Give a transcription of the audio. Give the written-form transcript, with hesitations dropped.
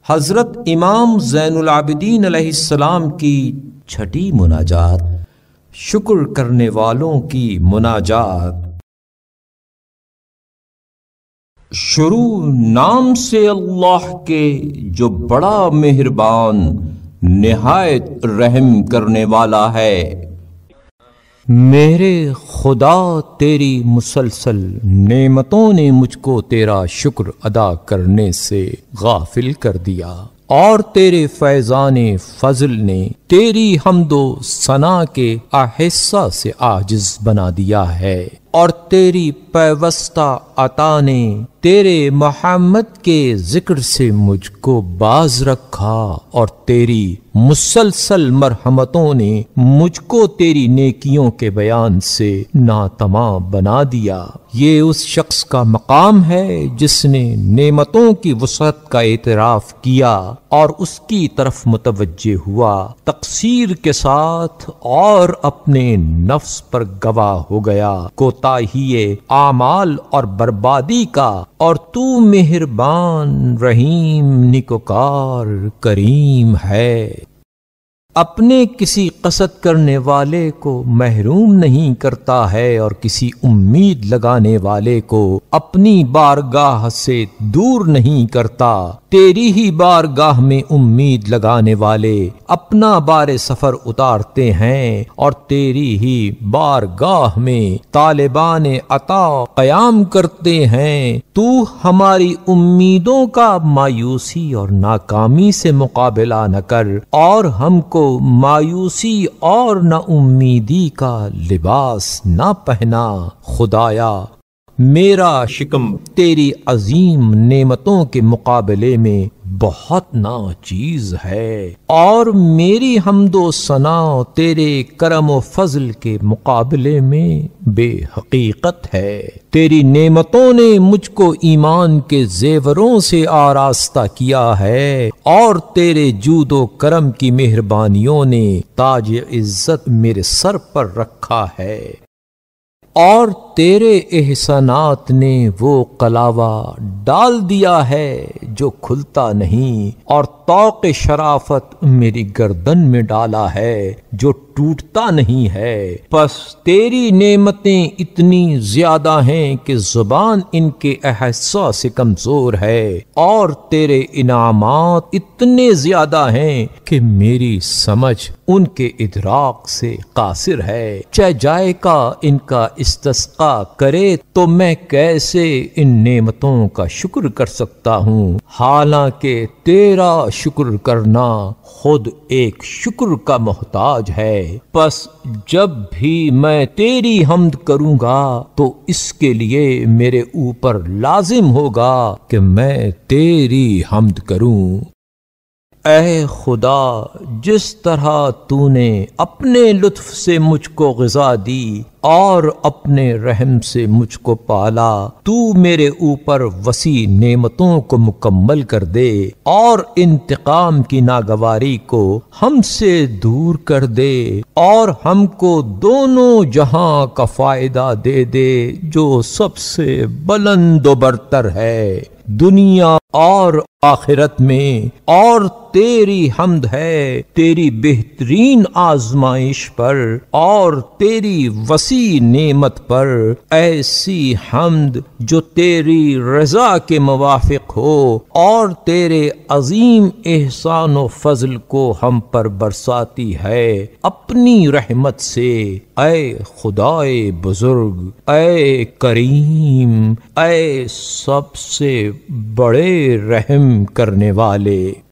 حضرت امام زین العابدین علیہ السلام کی چھٹی مناجات، شکر کرنے والوں کی مناجات۔ شروع نام سے اللہ کے جو بڑا مہربان نہایت رحم کرنے والا ہے۔ میرے خدا، تیری مسلسل نعمتوں نے مجھ کو تیرا شکر ادا کرنے سے غافل کر دیا، اور تیرے فیضان فضل نے تیری حمد و ثنا کے احسا سے عاجز بنا دیا ہے، اور تیری پیوستہ عطا نے تیرے محمد کے ذکر سے مجھ کو باز رکھا، اور تیری مسلسل مرحمتوں نے مجھ کو تیری نیکیوں کے بیان سے ناتماں بنا دیا۔ یہ اس شخص کا مقام ہے جس نے نعمتوں کی وسعت کا اعتراف کیا اور اس کی طرف متوجہ ہوا، تقصیر کے ساتھ اور اپنے نفس پر گواہ ہو گیا کوتاہی اعمال اور بربادی کا، اور تو مہربان رحیم نیکوکار کریم ہے۔ اپنے کسی قصد کرنے والے کو محروم نہیں کرتا ہے، اور کسی امید لگانے والے کو اپنی بارگاہ سے دور نہیں کرتا۔ تیری ہی بارگاہ میں امید لگانے والے اپنا بار سفر اتارتے ہیں، اور تیری ہی بارگاہ میں طالبان عطا قیام کرتے ہیں۔ تو ہماری امیدوں کا مایوسی اور ناکامی سے مقابلہ نہ کر، اور ہم کو مایوسی اور نا امیدی کا لباس نہ پہنا۔ خدایا، میرا شکم تیری عظیم نعمتوں کے مقابلے میں بہت ناچیز ہے، اور میری حمد و ثنا تیرے کرم و فضل کے مقابلے میں بے حقیقت ہے۔ تیری نعمتوں نے مجھ کو ایمان کے زیوروں سے آراستہ کیا ہے، اور تیرے جود و کرم کی مہربانیوں نے تاج عزت میرے سر پر رکھا ہے، اور تیرے احسانات نے وہ قلاوہ ڈال دیا ہے جو کھلتا نہیں، اور طوق شرافت میری گردن میں ڈالا ہے جو ٹوٹتا نہیں ہے۔ پس تیری نعمتیں اتنی زیادہ ہیں کہ زبان ان کے احسا سے کمزور ہے، اور تیرے انعامات اتنے زیادہ ہیں کہ میری سمجھ ان کے ادراک سے قاصر ہے۔ چہ جائے کا ان کا استسقا کرے تو میں کیسے ان نعمتوں کا شکر کر سکتا ہوں، حالانکہ تیرا شکر کرنا خود ایک شکر کا محتاج ہے۔ پس جب بھی میں تیری حمد کروں گا تو اس کے لیے میرے اوپر لازم ہوگا کہ میں تیری حمد کروں۔ اے خدا، جس طرح تو نے اپنے لطف سے مجھ کو غذا دی اور اپنے رحم سے مجھ کو پالا، تو میرے اوپر وسیع نعمتوں کو مکمل کر دے، اور انتقام کی ناگواری کو ہم سے دور کر دے، اور ہم کو دونوں جہاں کا فائدہ دے دے جو سب سے بلند و برتر ہے، دنیا اور آخرت میں۔ اور تیری حمد ہے تیری بہترین آزمائش پر، اور تیری وسیع نعمت پر، ایسی حمد جو تیری رضا کے موافق ہو، اور تیرے عظیم احسان و فضل کو ہم پر برساتی ہے اپنی رحمت سے۔ اے خدائے بزرگ، اے کریم، اے سب سے بڑے رحم کرنے والے۔